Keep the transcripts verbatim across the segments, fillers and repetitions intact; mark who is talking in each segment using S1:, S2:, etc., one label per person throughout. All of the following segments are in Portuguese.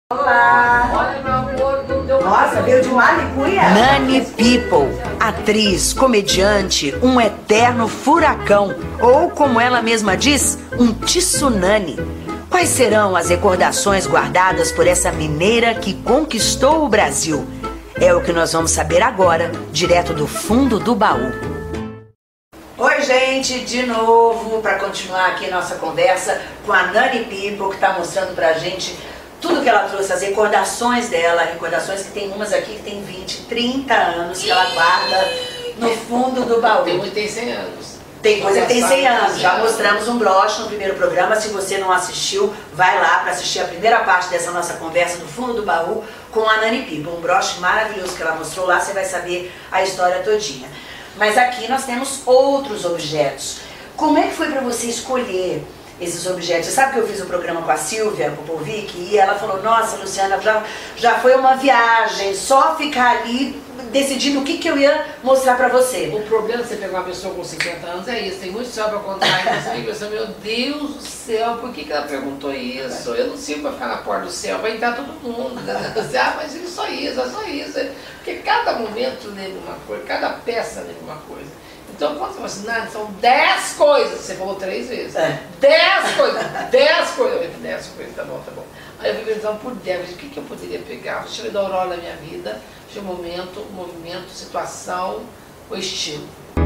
S1: Olá! Olha, meu amor, não deu. Nossa, veio de Malicuia?
S2: Nani People, atriz, comediante, um eterno furacão, ou como ela mesma diz, um tsunami. Quais serão as recordações guardadas por essa mineira que conquistou o Brasil? É o que nós vamos saber agora, direto do fundo do baú. Oi, gente, de novo, para continuar aqui nossa conversa com a Nani People, que está mostrando pra gente tudo que ela trouxe, as recordações dela, recordações que tem umas aqui que tem vinte, trinta anos, que ela guarda no fundo do baú.
S3: Tem muito, tem cem anos.
S2: Tem coisa que tem cem anos. Já mostramos um broche no primeiro programa. Se você não assistiu, vai lá para assistir a primeira parte dessa nossa conversa do fundo do baú com a Nani People. Um broche maravilhoso que ela mostrou lá, você vai saber a história todinha. Mas aqui nós temos outros objetos. Como é que foi para você escolher esses objetos? Você sabe que eu fiz um programa com a Silvia Popovic e ela falou: nossa, Luciana, já, já foi uma viagem, só ficar ali decidindo o que, que eu ia mostrar pra você.
S3: O problema de você pegar uma pessoa com cinquenta anos é isso, tem muito só pra contar, e você pensa, meu Deus do céu, por que, que ela perguntou isso? Eu não sirvo pra ficar na porta do céu, vai entrar todo mundo, né? Você, ah, mas ele só isso, é só isso. Porque cada momento lembra uma coisa, cada peça lembra uma coisa. Então, quando você fala assim, Nani, são dez coisas, você falou três vezes.
S2: É.
S3: dez coisas, dez coisas. Eu falei, dez coisas, tá bom, tá bom. Aí eu fui pensando por dez, o que, que eu poderia pegar? Deixa eu dar aurora na minha vida, deixa eu momento, movimento, situação, o estilo.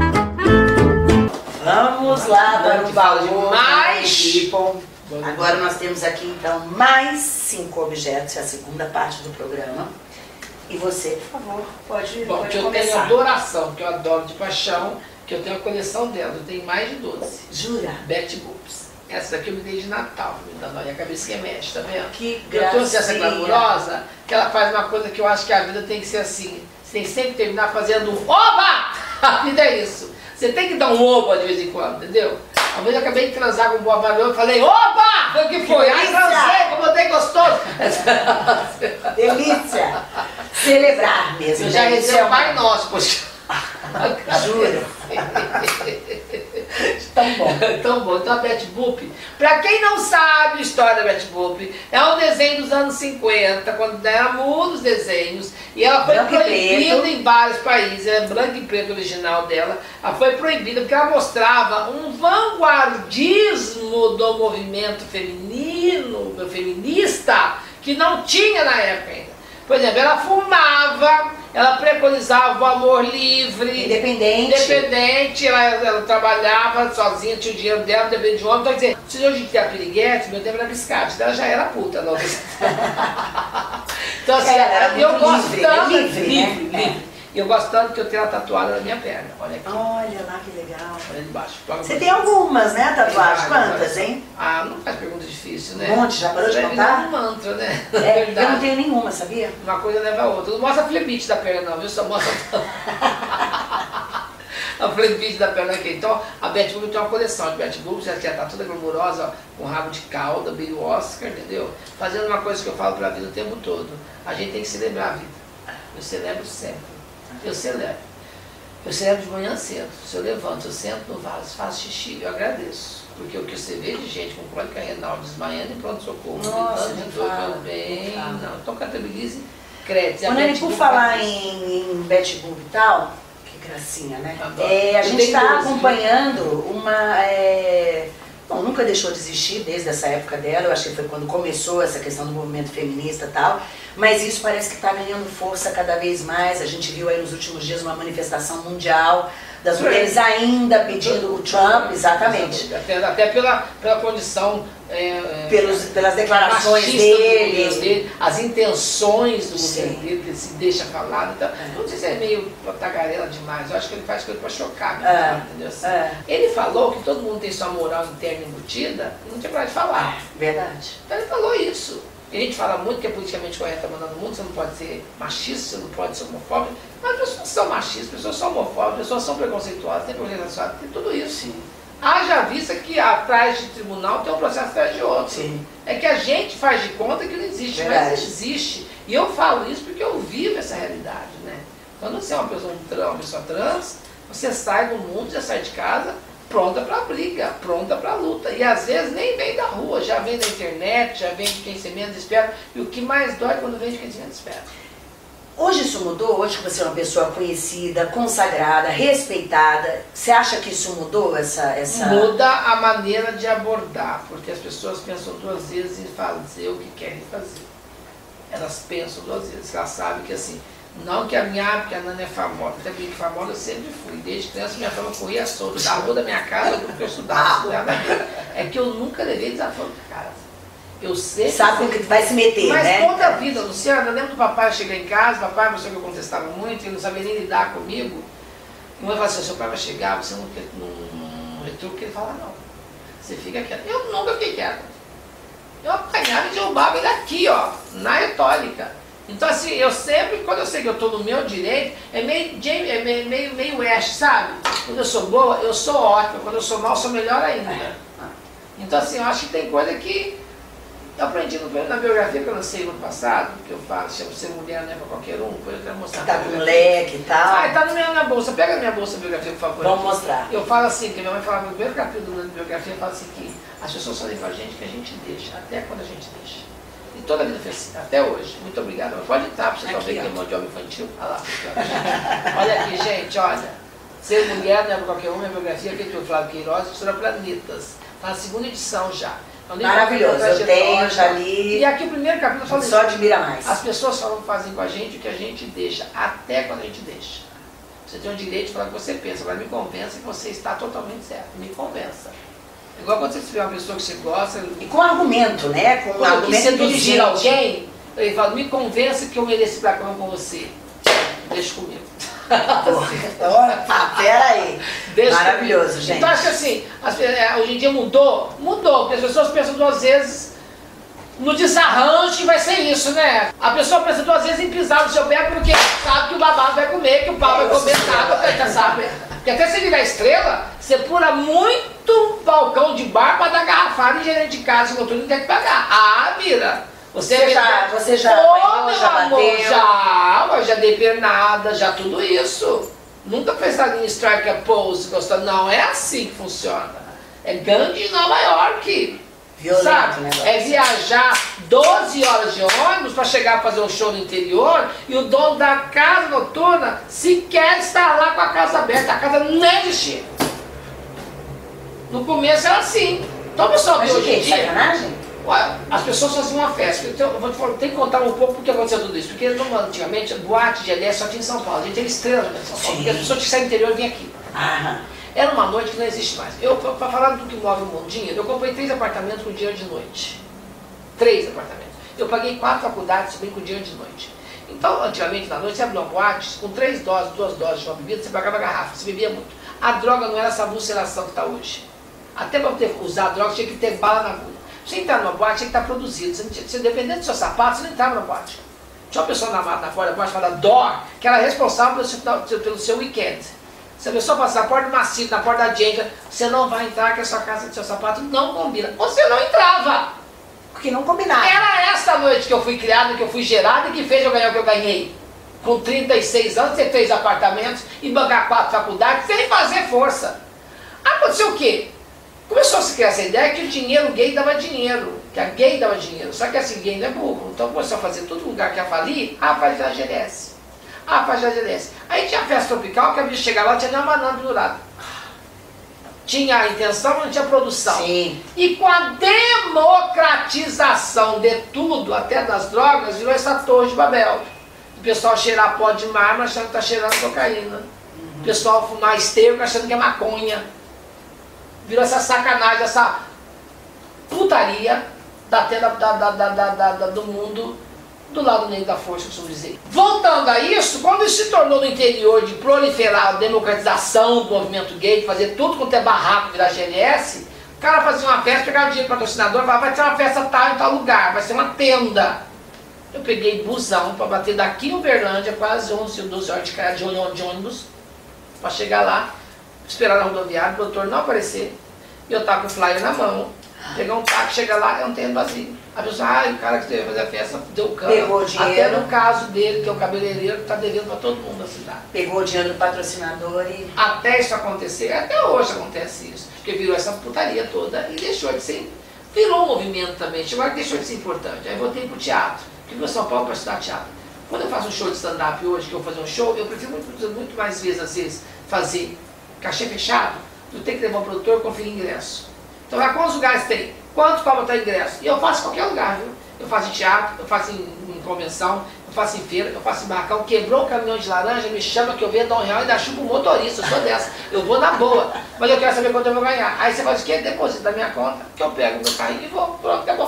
S2: Vamos lá para o baú.
S3: Mais.
S2: Agora nós temos aqui então mais cinco objetos, é a segunda parte do programa. E você, por favor, pode,
S3: Bom,
S2: pode
S3: que eu
S2: começar.
S3: tenho adoração, que eu adoro de paixão, que eu tenho a coleção dela, eu tenho mais de doze.
S2: Jura?
S3: Betty Boops. Essa daqui eu me dei de Natal, me dando, olha a cabecinha mexe, tá vendo?
S2: Que
S3: eu trouxe essa
S2: gracinha.
S3: glamurosa, que ela faz uma coisa que eu acho que a vida tem que ser assim. Você tem que sempre terminar fazendo um oba! A vida é isso. Você tem que dar um oba de vez em quando, entendeu? Uma vez eu acabei de transar com um boa valor, eu falei, opa! Foi o que foi? Ai, transei, como eu dei gostoso!
S2: Delícia! Celebrar mesmo.
S3: Eu já
S2: né?
S3: rezei o Pai Nosso, poxa.
S2: Juro. Tão bom.
S3: Tão bom. Então a Betty Boop, pra quem não sabe a história da Betty Boop, é um desenho dos anos cinquenta, quando era muitos desenhos, e ela foi
S2: branco
S3: proibida em vários países, é branco e preto original dela, ela foi proibida porque ela mostrava um vanguardismo do movimento feminino, feminista, que não tinha na época ainda. Por exemplo, ela fumava, ela preconizava o amor livre,
S2: independente,
S3: independente ela, ela trabalhava sozinha, tinha o dinheiro dela, não dependia de homem. Então, quer dizer, se hoje em dia é piriguete, meu tempo era biscate, então ela já era puta. Não. Então, assim,
S2: é,
S3: eu gosto
S2: livre,
S3: tanto,
S2: livre,
S3: livre,
S2: né?
S3: livre. E eu gosto tanto que eu tenho ela tatuada na minha perna, olha aqui.
S2: Olha lá que legal.
S3: Olha embaixo.
S2: Você tem algumas, né, tatuagens? Quantas, hein?
S3: Ah, não faz pergunta difícil, né?
S2: Um monte, já parou de
S3: Deve
S2: contar?
S3: dar um mantra, né?
S2: É, eu não tenho nenhuma, sabia?
S3: Uma coisa leva a outra. Não mostra a flebite da perna não, viu? Só mostra a flebite da perna aqui. Então, a Betty Boop tem uma coleção de Betty Boop, já que ela tá toda glamurosa, ó, com rabo de cauda, meio Oscar, entendeu? Fazendo uma coisa que eu falo pra vida o tempo todo. A gente tem que celebrar a vida. Eu celebro sempre. Eu celebro. Eu celebro de manhã cedo. Se eu levanto, eu sento no vaso, faço xixi, eu agradeço. Porque o que você vê de gente com crônica renal desmaiando em pronto-socorro,
S2: Nossa,
S3: de
S2: não
S3: dor,
S2: fala,
S3: meu bem,
S2: não fala.
S3: não. Então contabilize créditos.
S2: Ô, Nani, por falar em, em Betty Boop e tal, que gracinha, né? É, a gente está acompanhando uma... É... Bom, nunca deixou de existir desde essa época dela, eu acho que foi quando começou essa questão do movimento feminista e tal, mas isso parece que está ganhando força cada vez mais. A gente viu aí nos últimos dias uma manifestação mundial das mulheres ainda pedindo o Trump, exatamente.
S3: Até, até pela, pela condição... É,
S2: Pelos, pelas declarações dele,
S3: dele, as intenções do
S2: Sim.
S3: governo dele, ele se deixa falado. Então,
S2: é.
S3: não sei se é meio tagarela demais, eu acho que ele faz coisa para chocar,
S2: é.
S3: entendeu? Assim,
S2: é.
S3: ele falou que todo mundo tem sua moral interna embutida e não tinha coragem de falar.
S2: É, verdade.
S3: Então ele falou isso. E a gente fala muito que é politicamente correto mandando no mundo, você não pode ser machista, você não pode ser homofóbico, mas as pessoas são machistas, as pessoas são homofóbicas, as pessoas são preconceituosas, tem preconceito, tem tudo isso. Sim. Haja vista que atrás de tribunal tem um processo atrás de outro. Sim. É que a gente faz de conta que não existe, verdade. Mas existe. E eu falo isso porque eu vivo essa realidade, né? Quando você é uma pessoa, uma pessoa trans, você sai do mundo, você sai de casa, pronta para briga, pronta para luta. E às vezes nem vem da rua, já vem da internet, já vem de quem você menos espera. E o que mais dói é quando vem de quem você menos espera.
S2: Hoje isso mudou? Hoje que você é uma pessoa conhecida, consagrada, respeitada, você acha que isso mudou? Essa, essa...
S3: Muda a maneira de abordar, porque as pessoas pensam duas vezes em fazer o que querem fazer. Elas pensam duas vezes, elas sabem que assim, não que a minha, porque a Nana é famosa, até bem famosa eu sempre fui, desde criança minha fama corria solta, da rua da minha casa, porque eu estudava, estudava é que eu nunca levei desaforo pra casa. Eu sempre...
S2: Sabe com que vai se meter,
S3: mas
S2: né?
S3: toda a vida, Luciana, eu lembro do papai chegar em casa, papai, você que eu contestava muito, ele não sabia nem lidar comigo. E uma falava assim, seu pai vai chegar, você não, não, não retruca, ele fala, não, você fica quieto. Eu nunca fiquei quieto. Eu apanhava e derrubava ele aqui, ó, na retórica. Então assim, eu sempre, quando eu sei que eu estou no meu direito, é meio, é meio, meio, meio West, sabe? Quando eu sou boa, eu sou ótima, quando eu sou mal, eu sou melhor ainda. Então assim, eu acho que tem coisa que eu aprendi no, na biografia que eu lancei no ano passado, que eu falo, chamo Ser Mulher não é pra qualquer um, depois eu quero mostrar.
S2: Tá com leque e tal.
S3: Ah, tá na minha, na bolsa, pega a minha bolsa biografia, por favor.
S2: Vamos mostrar.
S3: Eu falo assim, que minha mãe falava no primeiro capítulo da biografia, fala assim que as pessoas só levam a gente que a gente deixa, até quando a gente deixa. E toda a vida foi assim, até hoje. Muito obrigada. Pode entrar pra você só ver que é um monte de homem infantil. Olha lá. Olha aqui, gente, olha. Ser Mulher não é pra qualquer um, minha biografia, que é o Flávio Queiroz, professora Planetas. Tá na segunda edição já. Então,
S2: maravilhoso, eu tenho, já li.
S3: E aqui o primeiro capítulo fala
S2: só admira mais.
S3: As pessoas só não fazem com a gente o que a gente deixa, até quando a gente deixa. Você tem o direito de falar o que você pensa, agora me convença que você está totalmente certo. Me convença. Igual quando você vê uma pessoa que você gosta.
S2: E com argumento, né? Com
S3: quando
S2: argumento
S3: você dirigir
S2: inteligente.
S3: alguém, ele fala, me convença que eu mereço ir pra cama com você. Deixa comigo.
S2: Ah, pera aí.
S3: Deixa
S2: maravilhoso,
S3: comigo.
S2: gente.
S3: Então acho que assim, as, hoje em dia mudou? Mudou, porque as pessoas pensam duas vezes no desarranjo que vai ser isso, né? A pessoa pensa duas vezes em pisar no seu pé porque sabe que o babado vai comer, que o pau vai comer, sabe, já sabe. Porque até você virar estrela, você pula muito balcão de bar para dar garrafada em gerente de casa, o outro não tem que pagar. Ah, vira. Você,
S2: você já, você já,
S3: oh,
S2: apanhou,
S3: meu
S2: já
S3: amor,
S2: bateu.
S3: já, já dei pernada, já tudo isso. Nunca fez a linha strike a pose, gostando. Não é assim que funciona. É gangue de Nova York.
S2: Violento,
S3: sabe?
S2: Né,
S3: é viajar doze horas de ônibus para chegar a fazer um show no interior e o dono da casa noturna sequer está lá com a casa aberta, a casa nem existia. No começo era assim. Então, pessoal,
S2: mas
S3: hoje em dia,
S2: sacanagem?
S3: Ué, as pessoas faziam uma festa. Então, eu vou te falar, tem que contar um pouco porque aconteceu tudo isso. Porque antigamente, boate de L S só tinha em São Paulo. A gente teve estrela em São Paulo.
S2: Sim.
S3: Porque as pessoas que saem do interior vinham aqui.
S2: Aham.
S3: Era uma noite que não existe mais. Eu, para falar do que move o mundo, dinheiro, eu comprei três apartamentos com dinheiro de noite. Três apartamentos. Eu paguei quatro faculdades também com dinheiro de noite. Então, antigamente, na noite, você abriu uma boate, com três doses, duas doses de uma bebida, você pagava garrafa, você bebia muito. A droga não era essa ulceração que está hoje. Até para poder usar a droga, tinha que ter bala na agulha. Você entrar numa boate, tinha que estar produzido. Você, você, dependendo do seu sapato, você não entrava na boate. Tinha uma pessoa na, na fora da boate chamada Dor, que era responsável pelo seu, pelo seu weekend. Se a pessoa passar na porta do macio, na porta da Jenga, você não vai entrar, que a sua casa do seu sapato não combina. Você não entrava.
S2: Porque não combinava.
S3: Era essa noite que eu fui criada, que eu fui gerada e que fez eu ganhar o que eu ganhei. Com trinta e seis anos, ter três apartamentos e bancar quatro faculdades sem fazer força. Aconteceu o quê? Começou a se criar essa ideia que o dinheiro gay dava dinheiro, que a gay dava dinheiro. Só que assim, gay não é burro. Então começou a fazer todo lugar que ia falir, ah, faz a G D S. Ah, faz a G D S. Aí tinha a festa tropical, que a bicha chegava lá, tinha nem uma banana pendurada. Tinha a intenção, mas não tinha produção.
S2: Sim.
S3: E com a democratização de tudo, até das drogas, virou essa torre de Babel. O pessoal cheirar pó de mármore achando que está cheirando cocaína. Uhum. O pessoal fumar esterco achando que é maconha. Virou essa sacanagem, essa putaria da tenda da, da, da, da, da, do mundo do lado negro da força, costumo dizer. Voltando a isso, quando isso se tornou no interior de proliferar a democratização do movimento gay, de fazer tudo quanto é barraco, virar G L S, o cara fazia uma festa, pegava dinheiro do patrocinador e falava, vai ter uma festa tal em tal lugar, vai ser uma tenda. Eu peguei busão para bater daqui em Uberlândia, quase onze ou doze horas de cara de ônibus, para chegar lá, esperar na rodoviária, o doutor não aparecer, e eu tava com o flyer na mão. Pegar um táxi, chega lá, é um terreno vazio. A pessoa, ah, o cara que teve fazer a festa deu o cano.
S2: Pegou o dinheiro.
S3: Até no caso dele, que é o cabeleireiro, que está devendo para todo mundo da cidade.
S2: Pegou o dinheiro do patrocinador e...
S3: Até isso acontecer, até hoje acontece isso. Porque virou essa putaria toda e deixou de ser... Virou um movimento também, chegou que deixou de ser importante. Aí voltei pro teatro, que fui a São Paulo para estudar teatro. Quando eu faço um show de stand-up hoje, que eu vou fazer um show, eu prefiro muito, muito mais vezes, às vezes, fazer cachê fechado, do que ter que levar um produtor e conferir ingresso. Então, lá, quantos lugares tem? Quanto cobra o ingresso? E eu faço em qualquer lugar, viu? Eu faço em teatro, eu faço em, em convenção, eu faço em feira, eu faço em barracão. Quebrou um caminhão de laranja, me chama que eu venho dar um real e ainda chupa o motorista, eu sou dessa. Eu vou na boa, mas eu quero saber quanto eu vou ganhar. Aí você faz o quê? Deposita da minha conta, que eu pego meu carrinho e vou. Pronto, acabou.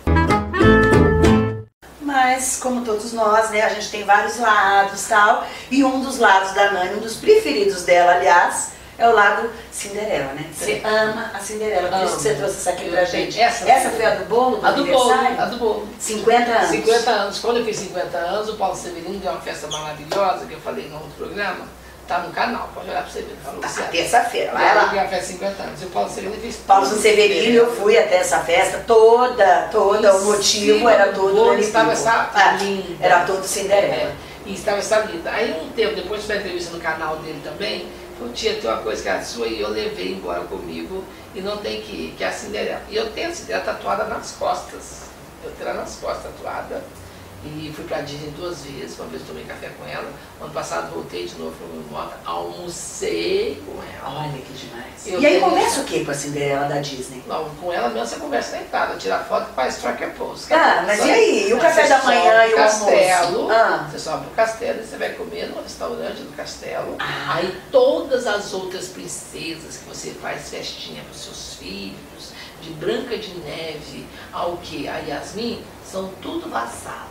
S2: Mas, como todos nós, né, a gente tem vários lados e tal. E um dos lados da Nani, um dos preferidos dela, aliás, é o lado Cinderela, né? Você ama a Cinderela, por isso que você trouxe essa aqui pra gente.
S3: Essa,
S2: essa foi a do bolo do
S3: a do bolo,
S2: aniversário?
S3: a do bolo.
S2: cinquenta anos.
S3: cinquenta anos. Quando eu fiz cinquenta anos, o Paulo Severino deu uma festa maravilhosa, que eu falei no outro programa. Tá no canal, pode olhar pra você ver. Falou,
S2: Tá,
S3: certo.
S2: terça-feira, vai
S3: Ela
S2: lá.
S3: deu a festa de cinquenta anos. E o Paulo Severino fez
S2: Paulo Severino, eu fui até essa festa toda, toda, o motivo era todo
S3: bolo,
S2: Nani
S3: estava
S2: Pio.
S3: essa
S2: Ah,
S3: linda.
S2: era todo Cinderela.
S3: É, e estava essa linda. Aí um tempo depois, da entrevista no canal dele também, eu tinha tem uma coisa que era sua e eu levei embora comigo e não tem que ir, que é a Cinderela. E eu tenho a Cinderela tatuada nas costas. Eu tenho ela nas costas tatuada. E fui pra Disney duas vezes, uma vez eu tomei café com ela, ano passado voltei de novo para o moto, almocei com ela.
S2: Olha que demais.
S3: Eu
S2: e aí
S3: tenho
S2: conversa
S3: isso.
S2: o que com a Cinderela da Disney?
S3: Não, com ela mesmo você conversa na entrada, tira foto e faz tracker pose.
S2: Ah, mas
S3: Só-
S2: e aí? E o
S3: Aí
S2: café
S3: você
S2: da manhã
S3: sobe
S2: e
S3: pro
S2: o
S3: castelo,
S2: almoço? Ah.
S3: Você sobe pro castelo e você vai comer no restaurante do castelo.
S2: Ah.
S3: Aí todas as outras princesas que você faz festinha pros seus filhos, de Branca de Neve ao que? A Yasmin, são tudo vassala.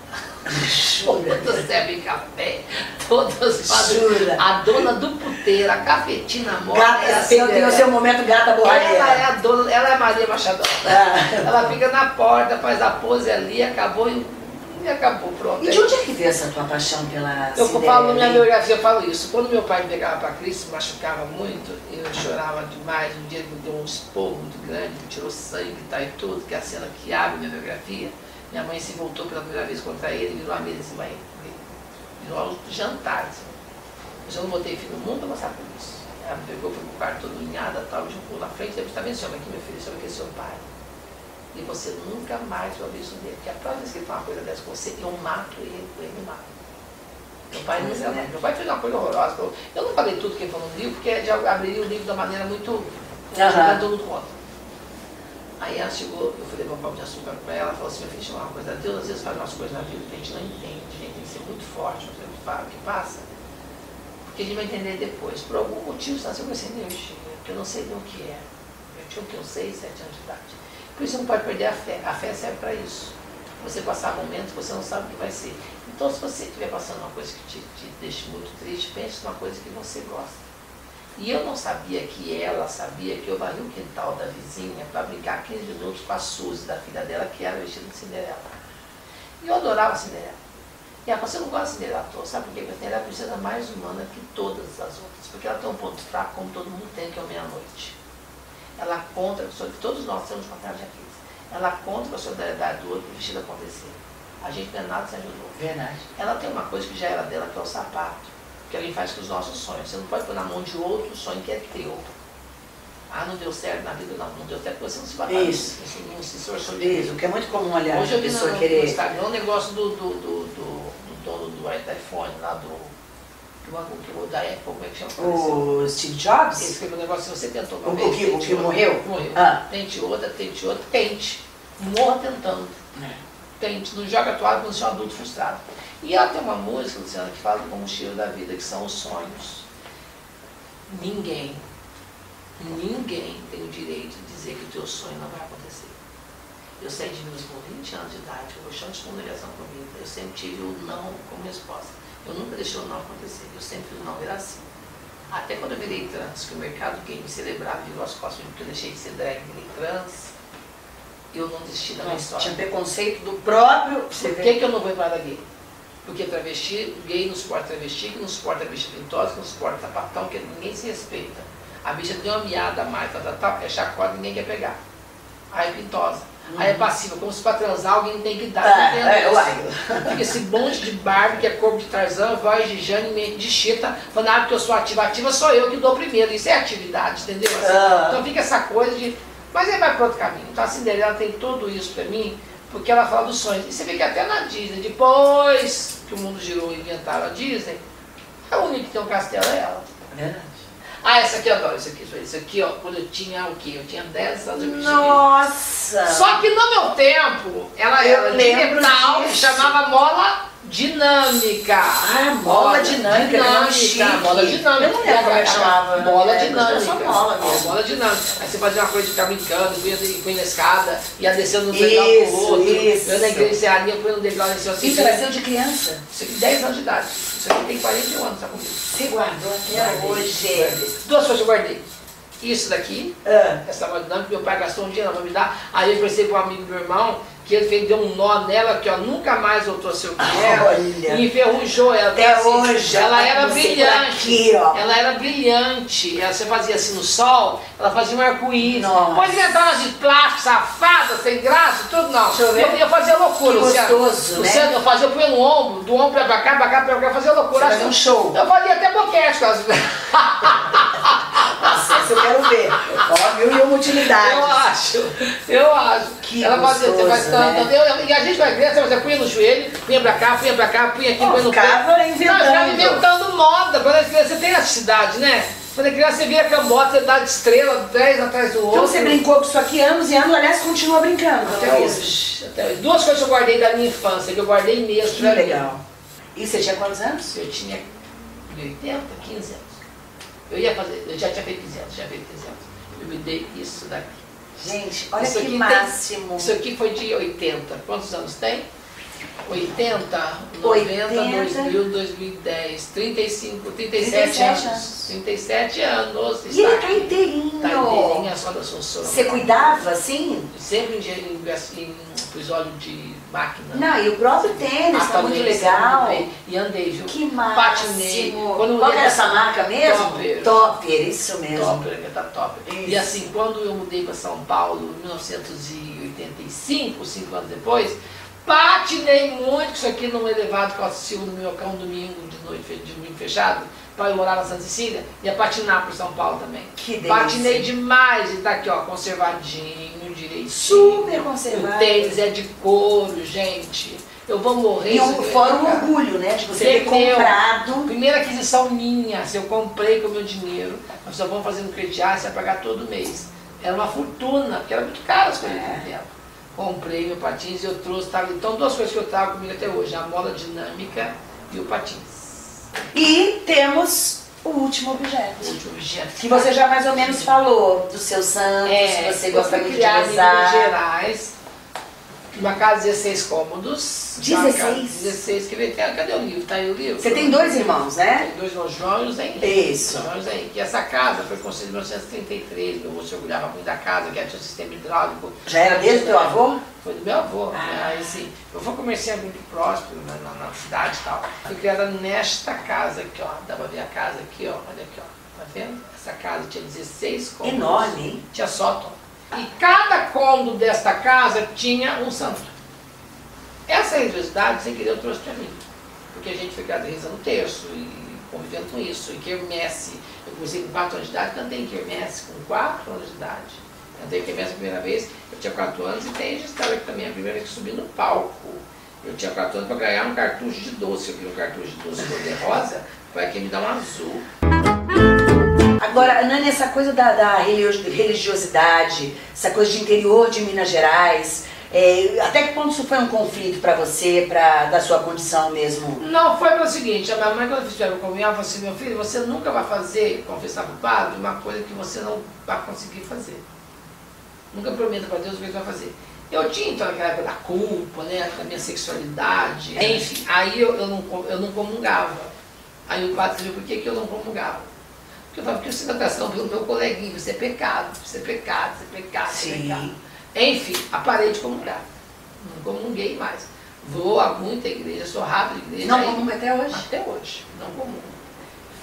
S3: Todas servem café, todas fazem.
S2: Jura?
S3: A dona do puteiro, a cafetina morta.
S2: Gata,
S3: é a
S2: tem, tem o
S3: Cinderela.
S2: seu momento gata
S3: Ela
S2: borradeira.
S3: é a dona, ela é a Maria Machadão.
S2: Ah.
S3: Ela fica na porta, faz a pose ali, acabou e, e acabou, pronto.
S2: E de onde é que veio essa tua paixão pela
S3: Eu
S2: Cinderela?
S3: falo na minha
S2: hein?
S3: biografia, eu falo isso. Quando meu pai me pegava para Cristo, machucava muito, eu chorava demais. Um dia ele me deu um esporro muito grande, me tirou sangue e tal e tudo, que é a cena que abre minha biografia. Minha mãe se voltou pela primeira vez contra ele e virou a mesa em cima dele. Virou um jantar. Assim. Eu já não botei filho no mundo para passar por isso. Ela me pegou, foi pro quarto todo unhada e tal, me jogou na frente, eu disse, tá vendo esse homem aqui, meu filho, esse homem aqui é seu pai. E você nunca mais vai ver isso dele, porque a próxima vez que ele fala uma coisa dessa com você, eu mato ele, ele me mata. Meu pai não
S2: Coisa, né?
S3: Meu pai fez uma coisa horrorosa. Eu não falei tudo que ele falou no livro, porque já abriria o livro da maneira muito... jogando todo mundo contra. Aí ela chegou, eu fui levar um pão de açúcar para ela, ela falou assim, meu filho, deixa eu falar uma coisa, Deus às vezes faz umas coisas na vida que a gente não entende, a gente tem que ser muito forte, não sei o que fala, o que passa, porque a gente vai entender depois. Por algum motivo, você nasceu com essa energia, que eu não sei do que é. Eu tinha o que? Uns seis, sete anos de idade. Por isso você não pode perder a fé. A fé serve para isso. Você passar momentos que você não sabe o que vai ser. Então, se você estiver passando uma coisa que te, te deixe muito triste, pense numa coisa que você gosta. E eu não sabia que ela sabia que eu varri o quintal da vizinha para brincar quinze minutos com a Suzy, da filha dela, que era vestida de Cinderela. E eu adorava a Cinderela. E ela falou, você não gosta de Cinderela à toa, sabe por quê? Porque ela é a princesa mais humana que todas as outras. Porque ela tem um ponto fraco, como todo mundo tem, que é o meia-noite. Ela conta, todos nós temos contrário de Aquiles. Ela conta com a solidariedade do outro, o vestido acontecer. A gente não é nada sem ajudou.
S2: Verdade.
S3: Ela tem uma coisa que já era dela, que é o sapato. Que a gente faz com os nossos sonhos. Você não pode pôr na mão de outro o sonho que é teu. Ah, não deu certo na vida, não. Não deu certo porque você não se batalha.
S2: Isso.
S3: Você não se esforçou de
S2: Isso, o que é muito comum, aliás,
S3: Hoje eu
S2: a
S3: vi
S2: pessoa
S3: no,
S2: querer...
S3: no Instagram um negócio do, do, do, do, do dono do iPhone, lá do, do, do da Apple, como é que chama?
S2: O Steve
S3: Ele
S2: Jobs?
S3: escreveu um negócio, se você tentou uma
S2: O- o
S3: vez,
S2: que- o
S3: tente
S2: que
S3: outra.
S2: morreu?
S3: Morreu.
S2: Ah.
S3: Tente outra, tente outra, tente. Morra tentando.
S2: É.
S3: Tente. Não joga a toalha quando você é um adulto frustrado. E ela tem uma música, Luciana, que fala do combustível da vida, que são os sonhos. Ninguém, ninguém tem o direito de dizer que o teu sonho não vai acontecer. Eu saí de Minas com vinte anos de idade, eu chão de comunicação comigo. Eu sempre tive o não como resposta. Eu nunca deixei o não acontecer, eu sempre fiz o não virar assim. Até quando eu virei trans, que o mercado gay me celebrava, virou as costas, porque eu deixei de ser drag, virei trans, eu não desisti da minha
S2: Nossa,
S3: história.
S2: tinha preconceito do próprio... Você
S3: Por
S2: vê?
S3: que, que eu não vou entrar da gay? Porque travesti, gay não suporta travesti, que não suporta bicha pintosa, que não suporta sapatão, que ninguém se respeita. A bicha tem uma miada a mais, tal, tal, tal, é chacota, ninguém quer pegar. aí é pintosa. Uhum. Aí é passiva, como se pra transar alguém tem que dar.
S2: Ah, é, uai.
S3: Fica esse monte de Barbie, que é corpo de Tarzan, voz de Jane, mente de Chita, falando, ah, porque eu sou ativa, ativa sou eu que dou primeiro. Isso é atividade, entendeu? Assim, ah. Então fica essa coisa de... Mas aí vai para outro caminho. Então a Cinderela tem tudo isso pra mim, porque ela fala dos sonhos. E você vê que até na Disney, depois que o mundo girou e inventaram a Disney, a única que tem um castelo é ela.
S2: É.
S3: Ah, essa aqui eu adoro, isso aqui, isso aqui, ó, quando eu tinha o quê? Eu tinha dez anos, eu me
S2: Nossa!
S3: Só que no meu tempo, ela era de metal, que chamava mola dinâmica.
S2: Ah, mola dinâmica,
S3: dinâmica, mola dinâmica.
S2: Eu não lembro como é que chamava.
S3: Mola dinâmica.
S2: Só mola mesmo.
S3: Mola dinâmica. Aí você fazia uma coisa de ficar brincando, punha na escada, ia descendo no degrau pro outro.
S2: Isso,
S3: eu na igreja Cearia, punha no degrau, desceu assim.
S2: Isso nasceu de criança?
S3: Isso aqui, dez anos de idade. Isso aqui tem quarenta e um anos, tá comigo.
S2: Você guardou até hoje?
S3: Duas coisas eu guardei. Isso daqui,
S2: ah.
S3: essa mola dinâmica, meu pai gastou um dia, ela vai me dar. Aí eu pensei com um amigo do meu irmão, que ele fez, deu um nó nela, que ó, nunca mais voltou a ser o que era.
S2: Olha.
S3: E enferrujou ela.
S2: Até
S3: assim,
S2: hoje.
S3: Ela era brilhante.
S2: Aqui, ó.
S3: Ela era brilhante. Ela, você fazia assim no sol, ela fazia um arco-íris. Pode inventar umas de plástico, safada, sem graça, tudo não.
S2: Deixa eu ver.
S3: Eu, eu fazia loucura.
S2: Que gostoso,
S3: Luciano,
S2: né?
S3: Luciano, eu fazia, eu punha no ombro, do ombro pra cá, pra cá, pra cá, eu fazia loucura.
S2: Você fazia um show.
S3: Eu fazia até boquete quase.
S2: Nossa, isso eu quero ver. Ó, mil e uma utilidades.
S3: Eu acho, eu acho.
S2: Que
S3: ela fazia, você faz tanto,
S2: né?
S3: e a gente vai criança, você punha no joelho, punha pra cá, punha pra cá, punha aqui,
S2: oh,
S3: punha no pé.
S2: Ficava inventando.
S3: Não, ficava inventando moda. Quando a criança, você tem necessidade, né? Quando a criança, você via cambota, você dá de estrela, dez atrás do outro.
S2: Então você brincou com isso aqui anos e anos, aliás, continua brincando.
S3: Até hoje, até hoje. Duas coisas que eu guardei da minha infância, que eu guardei mesmo.
S2: Que legal. E você tinha quantos anos?
S3: Eu tinha oitenta, quinze anos. Eu ia fazer, eu já tinha feito quinze anos, já feito quinze anos. Eu me dei isso daqui.
S2: Gente, olha
S3: isso
S2: que
S3: aqui
S2: máximo.
S3: Tem, isso aqui foi de oitenta. Quantos anos tem? oitenta, noventa, dois mil, dois mil e dez, trinta e cinco, trinta e sete anos. trinta e sete anos.
S2: E ele tá inteirinho.
S3: Tá inteirinho, a só da Assunção.
S2: Você cuidava assim?
S3: Sempre em, em, em episódio de máquina.
S2: Não, e o próprio tênis, tá muito legal.
S3: E andei, viu?
S2: Que máximo.
S3: Patinei.
S2: Quando Qual era essa marca mesmo?
S3: Topper.
S2: Topper, isso mesmo.
S3: Topper, que tá Topper. E assim, quando eu mudei para São Paulo, em mil novecentos e oitenta e cinco, cinco anos depois, patinei muito com isso aqui num elevado Costa Silva, no meu cão, um domingo de noite, de domingo fechado, para eu morar na Santa Cecília, ia patinar por São Paulo também.
S2: Que delícia.
S3: Patinei demais e tá aqui, ó, conservadinho, direitinho.
S2: Super conservado.
S3: O tênis é de couro, gente. Eu vou morrer.
S2: E um, fora o orgulho, né, de você ter comprado.
S3: Primeira aquisição minha, se eu comprei com o meu dinheiro, nós só vamos fazer no crediário, você vai pagar todo mês. Era uma fortuna, porque era muito caro as coisas naquele é. tempo. Comprei meu patins e eu trouxe, tá? Então duas coisas que eu trago comigo até hoje, a mola dinâmica e o patins.
S2: E temos o último objeto.
S3: O último objeto.
S2: Que você já mais ou menos falou dos seus santos,
S3: é,
S2: você gosta muito de
S3: rezar. Em Minas Gerais, uma casa de dezesseis cômodos.
S2: dezesseis?
S3: dezesseis, que vem, cadê o livro? Tá aí o livro?
S2: Você tem dois irmãos, né?
S3: Tem dois irmãos, João e José Henrique.
S2: Isso.
S3: João e José Henrique. E essa casa foi construída em mil novecentos e trinta e três, meu avô se orgulhava muito da casa, que tinha um sistema hidráulico.
S2: Já era desde o teu avô?
S3: Foi do meu avô.
S2: Ah.
S3: Né? Aí, assim, eu vou comerciante muito próspero né, na, na cidade e tal. Fui criada nesta casa aqui, ó. Dá pra ver a casa aqui, ó. Olha aqui, ó. Tá vendo? Essa casa tinha dezesseis cômodos.
S2: Enorme, hein?
S3: Tinha sótão. E cada cômodo desta casa tinha um santo. Essa religiosidade, sem querer, eu trouxe para mim. Porque a gente foi criado rezando o terço e convivendo com isso. E quermesse, eu comecei com quatro anos de idade, cantei em quermesse com quatro anos de idade. Cantei em quermesse a primeira vez, eu tinha quatro anos e tem registrado aqui também, a primeira vez que subi no palco. Eu tinha quatro anos para ganhar um cartucho de doce. Eu queria um cartucho de doce cor de rosa, foi quem me dá um azul.
S2: Agora, Nani, essa coisa da, da religiosidade, essa coisa de interior de Minas Gerais, é, até que ponto isso foi um conflito para você, pra, da sua condição mesmo?
S3: Não, foi pelo seguinte, a minha mãe quando fizeram comunhão, ela falou assim, meu filho, você nunca vai fazer, confessar para o padre, uma coisa que você não vai conseguir fazer. Nunca prometa para Deus o que você vai fazer. Eu tinha então aquela época da culpa, né, da minha sexualidade, enfim, aí eu, eu, não, eu não comungava. Aí o padre viu por que, que eu não comungava. Porque eu falava, porque você está passando pelo meu coleguinha, isso é pecado, isso é pecado, isso é pecado, isso é pecado. Enfim, parei de comungar. Não comunguei mais. Vou a muita igreja, sou rápido de igreja.
S2: Não comunga até hoje?
S3: Até hoje, não comungo.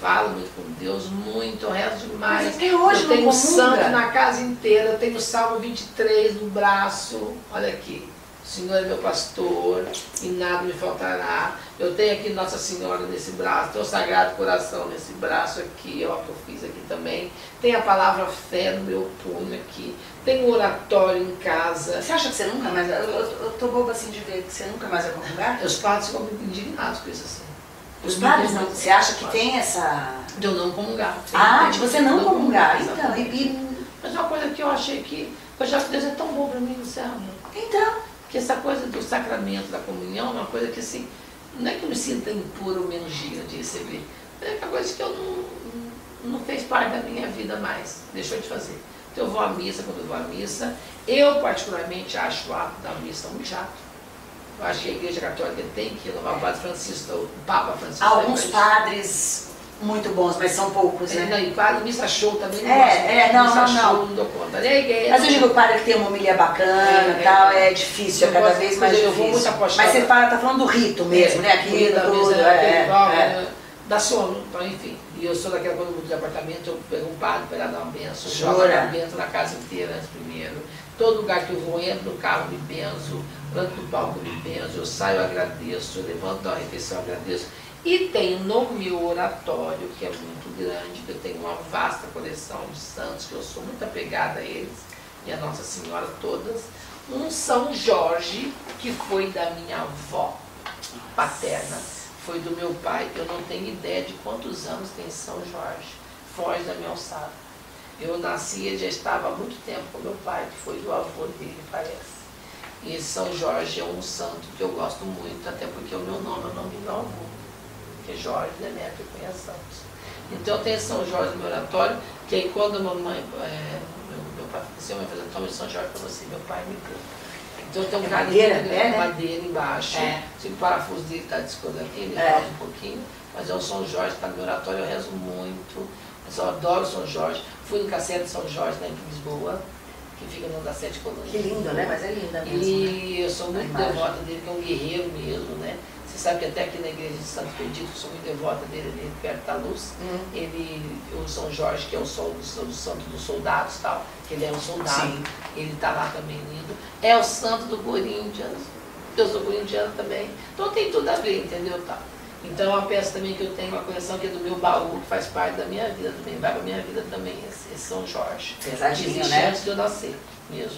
S3: falo muito com Deus, muito, eu rezo demais.
S2: Mas até hoje
S3: eu
S2: não
S3: tenho um
S2: comunga?
S3: santo na casa inteira, eu tenho o Salmo vinte e três no braço, olha aqui. O Senhor é meu pastor e nada me faltará. Eu tenho aqui Nossa Senhora nesse braço, tenho o Sagrado Coração nesse braço aqui, ó, que eu fiz aqui também. Tem a palavra fé no meu punho aqui. Tem um oratório em casa.
S2: Você acha que você nunca mais... Eu, eu, eu tô boba assim de ver que você nunca mais vai comungar?
S3: Os padres ficam muito indignados com isso assim.
S2: Os padres não? Você acha que tem essa...
S3: De eu não comungar.
S2: Ah, de você não comungar. Então, e, e...
S3: Mas uma coisa que eu achei que... Eu já que Deus é tão bom pra mim, você ama.
S2: Então...
S3: Porque essa coisa do sacramento, da comunhão, é uma coisa que assim... Não é que eu me sinta impura ou menos digna de receber. É uma coisa que eu não, não fez parte da minha vida mais. Deixou de fazer. Então eu vou à missa quando eu vou à missa. Eu, particularmente, acho o ato da missa muito chato. Eu acho que a Igreja Católica tem que renovar o Padre Francisco, o Papa Francisco.
S2: Alguns padres muito bons, mas são poucos, né?
S3: É, não, e padre, missa show também.
S2: É, é, não,
S3: missa
S2: não,
S3: show,
S2: não.
S3: não dou conta. É,
S2: Mas eu digo, o padre que tem uma homilia bacana e
S3: É,
S2: tal,
S3: é.
S2: é difícil, é
S3: Eu
S2: cada
S3: gosto-
S2: vez mais
S3: eu
S2: difícil.
S3: vou muito apostar-
S2: Mas você fala, tá falando do rito mesmo, né? Aquilo,
S3: da
S2: tudo,
S3: mesa,
S2: é,
S3: aquele
S2: é,
S3: né? Dá sono, então, enfim. E eu sou daquela coisa do apartamento, eu pego um padre para dar uma benção, jogo
S2: Jura?
S3: a benção na casa inteira antes primeiro. Todo lugar que eu vou, entro no carro, me benzo, ando no palco, me benzo, eu saio, eu agradeço, eu levanto da refeição, eu agradeço. E tenho no meu oratório, que é muito grande, que eu tenho uma vasta coleção de santos, que eu sou muito apegada a eles, e a Nossa Senhora todas, um São Jorge, que foi da minha avó paterna, foi do meu pai, eu não tenho ideia de quantos anos tem São Jorge, foge da minha alçada. Eu nasci, ele já estava há muito tempo com meu pai, que foi do avô dele, parece. E esse São Jorge é um santo que eu gosto muito, até porque o meu nome é o nome do meu avô, que é Jorge Demetrio Cunha Santos. Então eu tenho São Jorge no meu oratório, que aí quando a mamãe, é, meu, meu pai faleceu, minha mãe fez, toma São Jorge para você, meu pai me deu. Então eu tenho um carinho
S2: madeira,
S3: muito
S2: é,
S3: grande,
S2: né?
S3: madeira embaixo,
S2: É.
S3: se o parafuso dele está descoso aqui, ele
S2: É.
S3: roda um pouquinho, mas é o São Jorge, está no meu oratório, eu rezo muito, mas eu adoro São Jorge. Fui no Castelo de São Jorge, lá em Lisboa, que fica no das Sete Colônias.
S2: Que lindo, né? Mas é linda mesmo.
S3: E eu sou muito
S2: A imagem.
S3: devota dele, que é um guerreiro mesmo, né? Você sabe que até aqui na igreja de Santo Perdido, eu sou muito devota dele, ali perto da luz.
S2: Hum.
S3: Ele, o São Jorge, que é o sol do, do santo dos soldados e tal, que ele é um soldado,
S2: Sim.
S3: ele está lá também lindo. É o santo do Corinthians, eu sou corintiano também. Então tem tudo a ver, entendeu? Tá. Então é uma peça também que eu tenho, uma coleção que é do meu baú, que faz parte da minha vida também, vai para minha vida também, esse, esse São Jorge.
S2: Pesadinho,
S3: Existe
S2: né?
S3: antes de eu nascer, mesmo.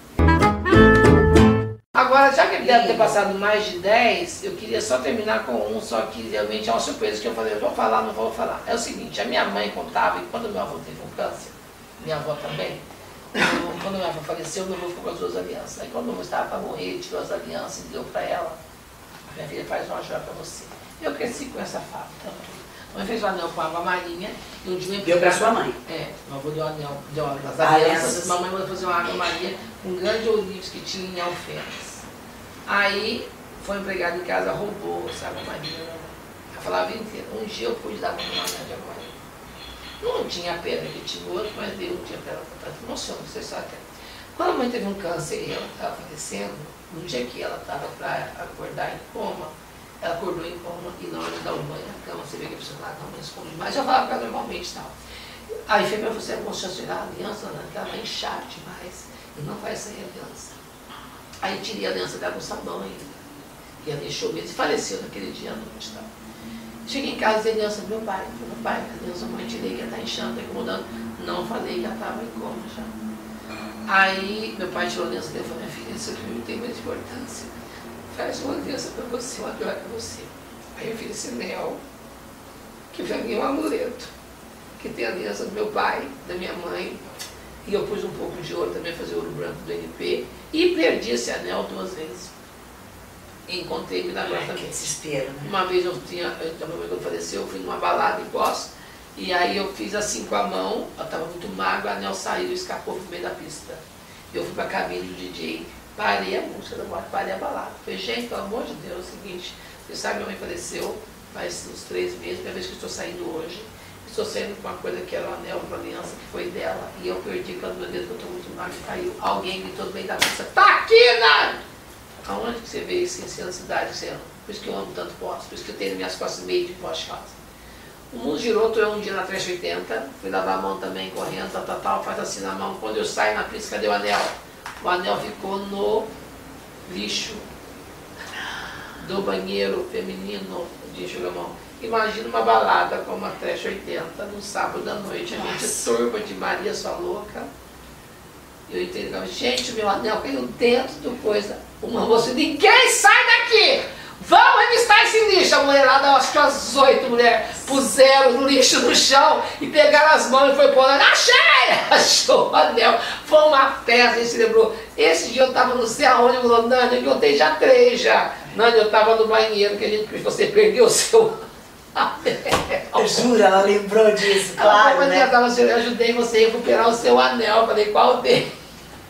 S3: Agora, já que ele deve ter passado mais de dez, eu queria só terminar com um, só que realmente é uma surpresa que eu falei, eu vou falar, não vou falar. É o seguinte, a minha mãe contava, e quando meu avô teve um câncer, minha avó também, eu, quando minha avó faleceu, meu avô ficou com as duas alianças. Aí quando meu avô estava para morrer, ele tirou as alianças e deu para ela. Minha filha faz uma joia para você. Eu cresci com essa fala. Então, a mãe fez o anel com água marinha e um dia...
S2: Deu para sua mãe?
S3: É, meu avô deu o anel, deu as
S2: Ah,
S3: alianças,
S2: alianças.
S3: mamãe mandou fazer uma água marinha com grandes olivos que tinha em Alfenas. Aí, foi empregado em casa, roubou essa água marinha. Ela falava a vida inteira, um dia eu pude dar uma anel de água marinha. Não tinha a pedra que tinha o outro, mas deu um dia para ela. Emociona, você sabe. Quando a mãe teve um câncer e ela estava falecendo, no dia que ela estava para acordar em coma, ela acordou em coma e na hora de dar o banho na cama, você vê que a pessoa lá não me esconde mais, eu falava com ela normalmente e tal. Aí foi para você constitucionar a aliança, né, que ela vai inchar demais e não vai sair a aliança. Aí tirei a aliança dela no sabão ainda, que ela deixou mesmo e faleceu naquele dia à noite. Tal. Cheguei em casa e dei a aliança do meu pai. Falei, meu pai, a aliança da mãe tirei, que ela está inchando, está incomodando. Não falei que ela estava em coma já. Aí meu pai tirou a aliança dele e falou, minha filha, isso aqui não tem muita importância. Faz uma aliança para você, uma glória para você. Aí eu fiz esse anel, que para mim é um amuleto, que tem a aliança do meu pai, da minha mãe, e eu pus um pouco de ouro também, fazer ouro branco do N P, e perdi esse anel duas vezes. E encontrei milagrosamente.
S2: Que desespero, né?
S3: Uma vez eu tinha, eu, a mamãe quando faleceu, eu fui numa balada em Poços, e aí eu fiz assim com a mão, ela estava muito magro, o anel saiu e escapou no meio da pista. Eu fui para a cabine do D J, parei a música da moto, parei a balada. Falei, gente, pelo amor de Deus, é o seguinte, você sabe, minha mãe faleceu faz uns três meses, primeira vez que eu estou saindo hoje. Estou saindo com uma coisa que era um anel, uma aliança que foi dela, e eu perdi quando meu dedo, que eu estou muito magro, caiu. Alguém gritou no meio da pista, tá aqui, Nani! Aonde que você vê isso, assim, na cidade, você ama? Por isso que eu amo tanto Poços, por isso que eu tenho nas minhas costas meio de pós-casa. O mundo girou, tô eu um dia na trezentos e oitenta, fui lavar a mão também, correndo, tal, tal, tal, faz assim na mão. Quando eu saio na pista, cadê o anel? O anel ficou no lixo do banheiro feminino de enxugar a mão. Imagina uma balada como a trezentos e oitenta, no sábado à noite, a gente turba de Maria, sua louca. Eu entendi, gente, meu anel caiu dentro do coisa. Uma moça, ninguém sai daqui! Vamos revistar esse lixo! A mulherada, acho que as oito mulheres puseram o lixo no chão e pegaram as mãos e foi pôr lá. Achei! Achou o anel. Foi uma festa, a gente se lembrou. Esse dia eu tava não sei aonde, eu falou, Nani, eu contei já três já. Nani, eu tava no banheiro, que a gente, você perdeu o seu anel.
S2: Jura, ela lembrou disso,
S3: Claro,
S2: claro, né?
S3: Eu, tava, eu ajudei você a recuperar o seu anel. Falei, qual dele?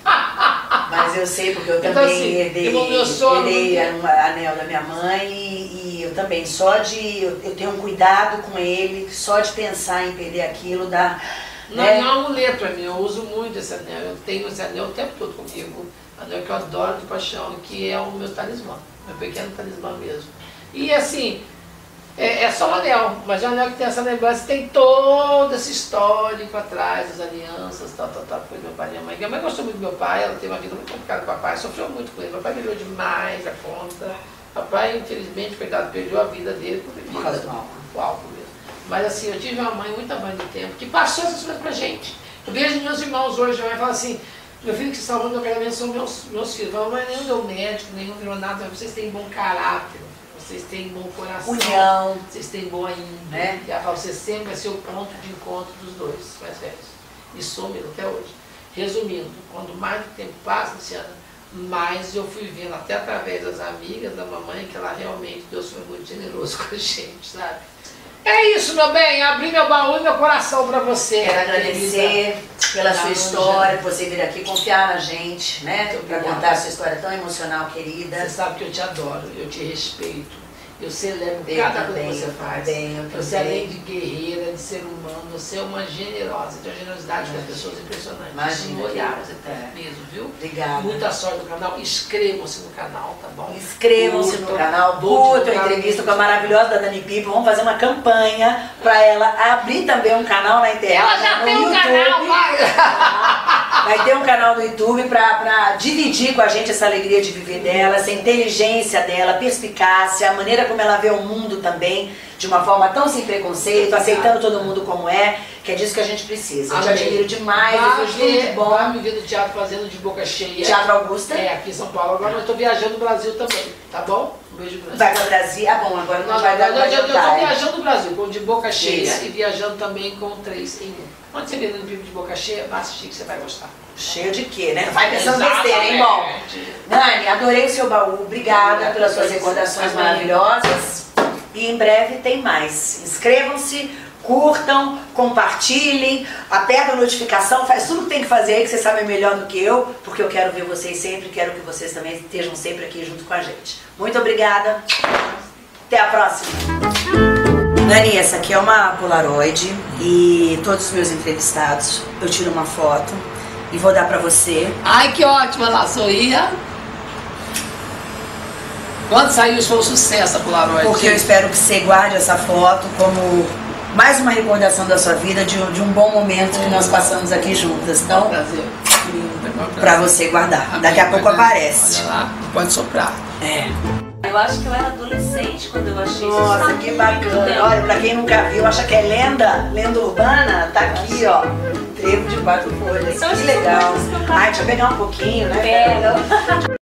S2: Mas eu sei, porque eu
S3: Então,
S2: também
S3: assim,
S2: herdei,
S3: eu meu sogro,
S2: herdei um anel da minha mãe e, e eu também, só de, eu, eu tenho um cuidado com ele, só de pensar em perder aquilo dá...
S3: Não,
S2: né?
S3: não é um amuleto pra mim, eu uso muito esse anel, eu tenho esse anel o tempo todo comigo, anel que eu adoro de paixão, que é o meu talismã, meu pequeno talismã mesmo. E assim, é, é só um anel, mas é um anel que tem essa lembrança, tem todo esse histórico atrás, as alianças, tal, tal, tal, foi meu pai e minha mãe. Minha mãe gostou muito do meu pai, ela teve uma vida muito complicada com o papai, sofreu muito com ele, meu pai viveu demais a conta. Papai, infelizmente, coitado, perdeu a vida dele por bebida,
S2: Por causa do álcool.
S3: o álcool mesmo. Mas assim, eu tive uma mãe muito mãe do tempo, que passou essas coisas pra gente. Eu vejo meus irmãos hoje, minha mãe fala assim, meu filho que salvou meu casamento são meus, meus filhos. Mas mãe, nenhum deu médico, nenhum virou nada, vocês têm bom caráter. Vocês têm bom coração,
S2: União,
S3: vocês têm boa índole,
S2: né?
S3: E ela fala, você sempre vai ser o ponto de encontro dos dois mais velhos. E sou mesmo até hoje. Resumindo, quando mais o tempo passa, Luciana, mais eu fui vendo, até através das amigas da mamãe, que ela realmente, Deus foi muito generoso com a gente, sabe? É isso, meu bem, abri meu baú e meu coração para você.
S2: Quero agradecer pela sua
S3: Não,
S2: história, por você vir aqui confiar na gente, né?
S3: Muito
S2: Para
S3: obrigada.
S2: contar a sua história tão emocional, querida.
S3: Você sabe que eu te adoro, eu te respeito. Eu celebro
S2: Eu
S3: cada
S2: também,
S3: coisa que
S2: eu
S3: você faz.
S2: também, eu
S3: Você,
S2: também.
S3: além de guerreira, de ser humano, você é uma generosa, tem uma generosidade com as pessoas impressionante.
S2: Imagina,
S3: Um olhar,
S2: querida.
S3: você tem
S2: É.
S3: mesmo, viu?
S2: Obrigada.
S3: Muita sorte no canal. Inscrevam-se no canal, tá bom?
S2: Inscrevam-se no
S3: Curtam,
S2: canal,
S3: vou
S2: curtam a
S3: divulgar
S2: entrevista
S3: no
S2: com a maravilhosa da Dani Pipo. Vamos fazer uma campanha para ela abrir também um canal na internet.
S3: Ela já
S2: no
S3: tem um
S2: YouTube.
S3: canal, vai!
S2: Vai ter um canal no YouTube para dividir com a gente essa alegria de viver dela, essa inteligência dela, perspicácia, a maneira como ela vê o mundo também, de uma forma tão sem preconceito, aceitando todo mundo como é, que é disso que a gente precisa. Eu te
S3: Amém.
S2: admiro demais, eu
S3: Vai
S2: vejo tudo de
S3: ver,
S2: bom.
S3: vai me ver no teatro fazendo de boca cheia.
S2: Teatro Augusta.
S3: É, aqui em São Paulo. Agora eu estou viajando no Brasil também, tá bom? Um beijo grande.
S2: Vai para o Brasil. Ah, bom, agora não,
S3: Não,
S2: vai dar
S3: eu
S2: pra
S3: estou
S2: jantar, é.
S3: viajando no Brasil, com de boca cheia
S2: Isso.
S3: e viajando também com três em um. Quando você vê no filme de boca cheia, vai assistir que você vai gostar.
S2: Cheio de quê, né? Não vai pensando besteira, hein,
S3: Exatamente.
S2: bom? Nani, adorei o seu baú. Obrigada pelas suas recordações
S3: Amém.
S2: maravilhosas. E em breve tem mais. Inscrevam-se, curtam, compartilhem, aperta a notificação, faz tudo que tem que fazer aí, que vocês sabem melhor do que eu, porque eu quero ver vocês sempre, quero que vocês também estejam sempre aqui junto com a gente. Muito obrigada. Até a próxima. Nani, essa aqui é uma Polaroid e todos os meus entrevistados, eu tiro uma foto e vou dar pra você.
S3: Ai, que ótima, lá sorria. Quando saiu, foi um sucesso a Polaroid.
S2: Porque eu espero que você guarde essa foto como mais uma recordação da sua vida, de um, de um bom momento que nós passamos aqui juntas. Então,
S3: Prazer. Lindo,
S2: pra você guardar. Daqui a pouco aparece.
S3: Olha lá, pode soprar.
S2: É.
S4: Eu acho que eu era adolescente quando eu achei isso.
S2: Nossa,
S4: Isso
S2: que
S4: tá muito
S2: bacana.
S4: tempo.
S2: Olha, pra quem nunca viu, acha que é lenda, lenda urbana, tá aqui, ó. Trevo de quatro folhas.
S4: São
S2: Que
S4: as
S2: legal.
S4: coisas que eu faço.
S2: Ai, deixa eu pegar um pouquinho, né?
S4: Pega.